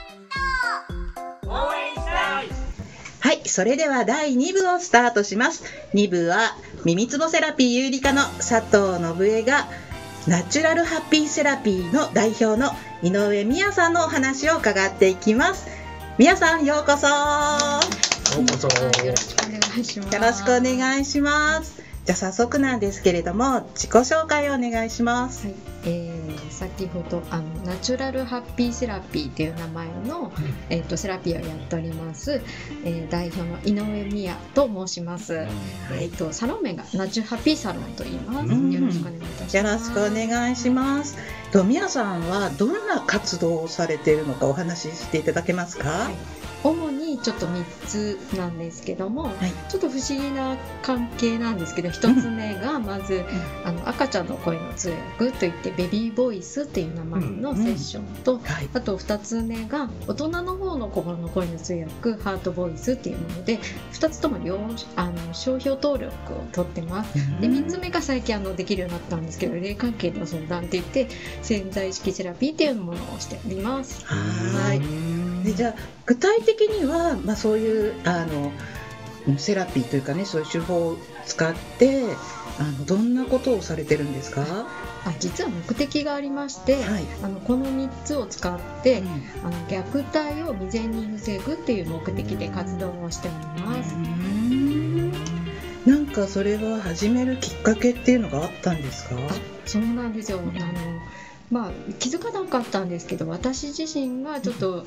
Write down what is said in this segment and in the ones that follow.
応援したい。 はい、それでは第2部をスタートします。2部は耳つぼセラピー有理科の佐藤信恵がナチュラルハッピーセラピーの代表の井上美也さんのお話を伺っていきます。美也さん、ようこそ。 よろしくお願いします。 よろしくお願いします。じゃあ早速なんですけれども、自己紹介をお願いします。 はい、先ほどナチュラルハッピーセラピーという名前の、セラピーをやっております、代表の井上美也と申します。サロン名がナチュハッピーサロンと言います。よろしくお願いいたします。 よろしくお願いします。美也さんはどんな活動をされているのかお話ししていただけますか？ はい、主にちょっと3つなんですけども、はい、ちょっと不思議な関係なんですけど、1つ目がまず、赤ちゃんの声の通訳といってベビーボイスっていう名前のセッションと、あと2つ目が大人の方の心の声の通訳ハートボイスっていうもので、2つとも商標登録を取ってます。で3つ目が最近できるようになったんですけど、霊関係の相談っていって潜在意識セラピーっていうものをしております。 はい。でじゃあ具体的には、そういうセラピーというかね、そういう手法を使ってどんなことをされてるんですか？ 実は目的がありまして、この3つを使って、虐待を未然に防ぐっていう目的で活動をしております。 なんかそれは始めるきっかけっていうのがあったんですか？ そうなんですよ。気づかなかったんですけど、私自身がちょっと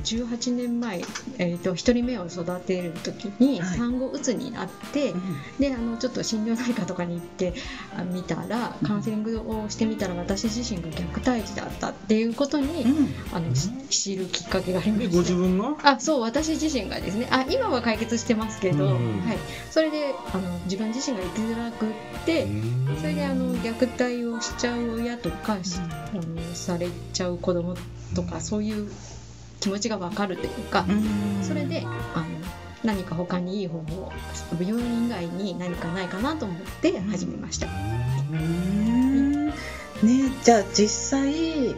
18年前、1人目を育てる時に産後うつになって、でちょっと心療内科とかに行ってみたら、カウンセリングをしてみたら私自身が虐待児だったっていうことに、知るきっかけがありました。 ご自分の？ そう、私自身がですね。今は解決してますけど、はい、それで自分自身が生きづらくって、それで虐待をしちゃう親とかされちゃう子供とか、そういう気持ちが分かるというか、それで何か他にいい方法、病院以外に何かないかなと思って始めました。 じゃあ実際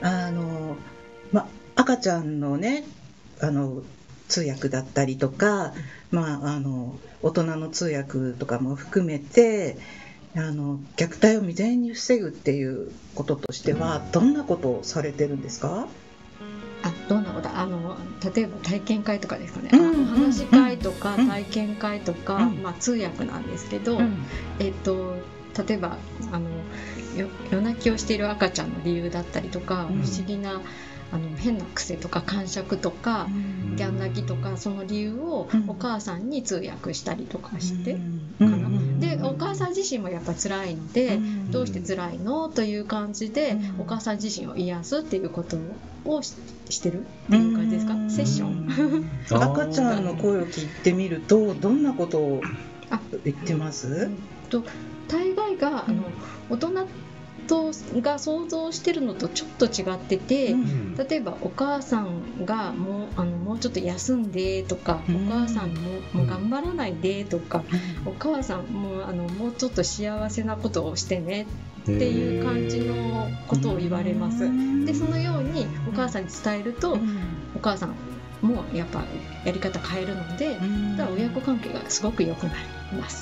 赤ちゃんのね通訳だったりとか、大人の通訳とかも含めて虐待を未然に防ぐっていうこととしてはどんなことをされてるんですか？ どんなこと例えば体験会とかですかね。お話し会とか体験会とか、通訳なんですけど、例えば夜泣きをしている赤ちゃんの理由だったりとか、不思議な変な癖とか癇癪とかギャン泣きとか、その理由をお母さんに通訳したりとかしてかな。でお母さん自身もやっぱ辛いので、どうして辛いのという感じでお母さん自身を癒すっていうことをしてるっていう感じですか？セッション赤ちゃんの声を聞いてみるとどんなことを言ってます？ 大概が大人が想像してるのとちょっと違ってて、例えばお母さんがもうちょっと休んでとか、お母さんもう頑張らないでとか、お母さんもうちょっと幸せなことをしてねっていう感じのことを言われます。でそのようにお母さんに伝えると、お母さんもやっぱやり方変えるので、だから親子関係がすごく良くなります。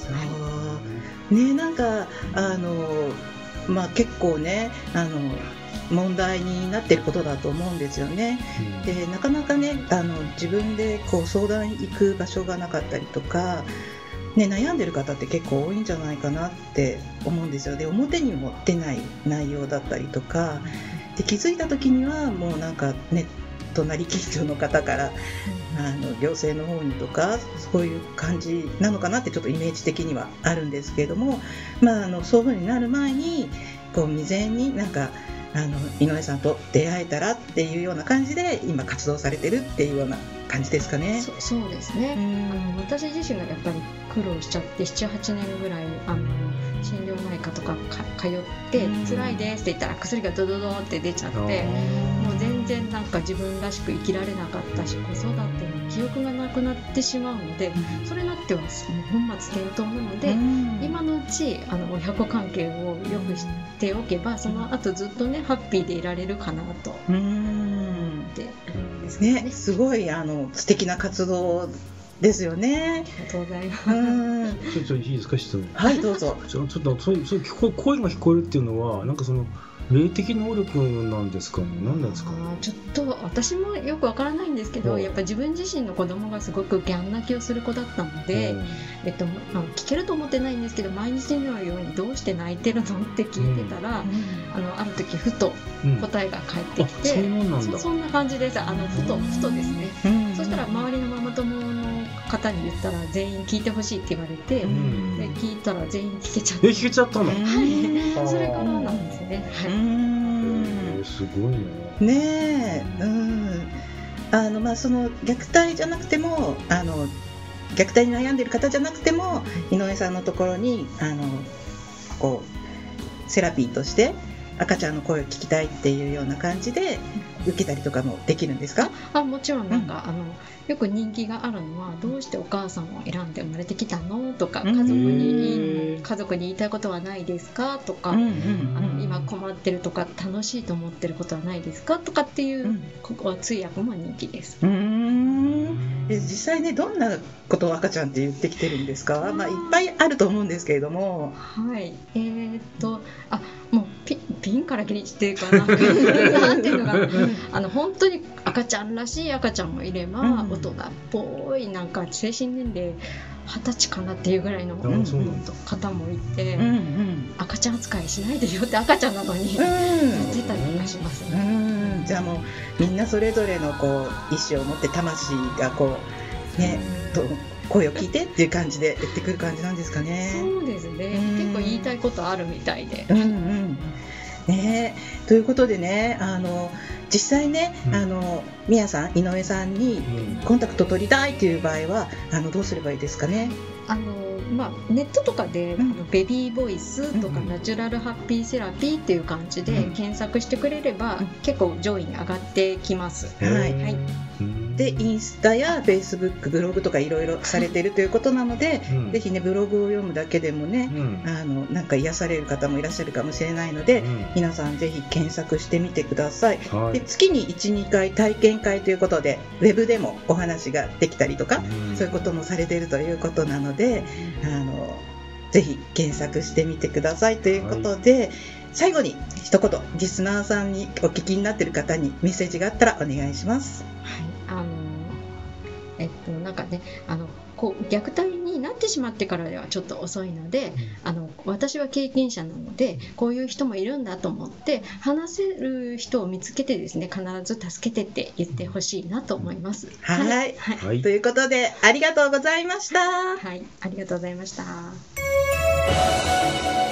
なんか結構ね問題になっていることだと思うんですよね。でなかなかね自分で相談行く場所がなかったりとか、悩んでる方って結構多いんじゃないかなって思うんですよ。で表にも出ない内容だったりとかで、気づいた時にはもうなんか隣近所の方から行政の方にとかそういう感じなのかなってちょっとイメージ的にはあるんですけれども、そういう風になる前に未然になんか井上さんと出会えたらっていうような感じで今活動されてるっていうような感じですかね。 そうですね。私自身がやっぱり苦労しちゃって 7,8 年ぐらい心療内科とか通って辛いですって言ったら薬がドドドって出ちゃって、もう全然なんか自分らしく生きられなかったし、子育ての記憶がなくなってしまうので、それになっては本末転倒なので、今のうち親子関係をよくしておけば、その後ずっとねハッピーでいられるかなと思ってですね。 すごい素敵な活動ですよね。 ありがとうございます。 ちょっといいですか、質問。 はい、どうぞ。 ちょっとそういう声が聞こえるっていうのはなんかその霊的能力なんですかね。何なんですか。 ちょっと私もよくわからないんですけど、やっぱ自分自身の子供がすごくギャン泣きをする子だったので、聞けると思ってないんですけど、毎日のようにどうして泣いてるのって聞いてたら、ある時ふと答えが返ってきて、そんな感じです。ふとですね。そしたら周りのママ友の方に言ったら全員聞いてほしいって言われて、で聞いたら全員聞けちゃった。 聞けちゃったの。 はい、それからなんですね。はい。 すごいね。 ねえ、その虐待じゃなくても虐待に悩んでいる方じゃなくても井上さんのところにこうセラピーとして赤ちゃんの声を聞きたいっていうような感じで受けたりとかもできるんですか？ もちろんよく人気があるのは、どうしてお母さんを選んで生まれてきたのとか、家族に言いたいことはないですかとか、今困ってるとか楽しいと思ってることはないですかとかっていう、通訳も人気です。 実際ね、どんなことを赤ちゃんって言ってきてるんですか？いっぱいあると思うんですけれども。 はい、もうピンからキリっていうかなんていうのが本当に赤ちゃんらしい赤ちゃんもいれば、大人っぽいなんか精神年齢20歳かなっていうぐらいの方もいて、赤ちゃん扱いしないでよって赤ちゃんなのに言ってたりとかしますね。 じゃあもうみんなそれぞれの意志を持って魂が声を聞いてっていう感じで言ってくる感じなんですかね。 そうですね、結構言いたいことあるみたいで。 ということでね、実際ね、みやさん、井上さんにコンタクト取りたいという場合はどうすればいいですかね？ ネットとかでベビーボイスとかナチュラルハッピーセラピーっていう感じで検索してくれれば結構上位に上がってきます。でインスタやフェイスブック、ブログとかいろいろされているということなので、ぜひねブログを読むだけでもね、なんか癒される方もいらっしゃるかもしれないので、皆さんぜひ検索してみてください。で月に 1,2 回体験会ということでウェブでもお話ができたりとか、そういうこともされているということなので、ぜひ検索してみてくださいということで、最後に一言リスナーさんにお聞きになっている方にメッセージがあったらお願いします。 なんかね、虐待になってしまってからではちょっと遅いので、私は経験者なのでこういう人もいるんだと思って話せる人を見つけてですね、必ず助けてって言ってほしいなと思います。はい、 ということでありがとうございました。 はい、ありがとうございました。